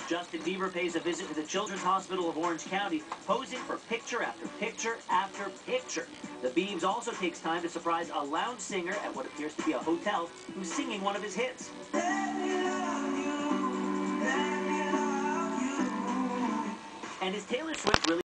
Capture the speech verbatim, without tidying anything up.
Justin Bieber pays a visit to the Children's Hospital of Orange County, posing for picture after picture after picture. The Biebs also takes time to surprise a lounge singer at what appears to be a hotel who's singing one of his hits. Let me love you, let me love you. And is Taylor Swift really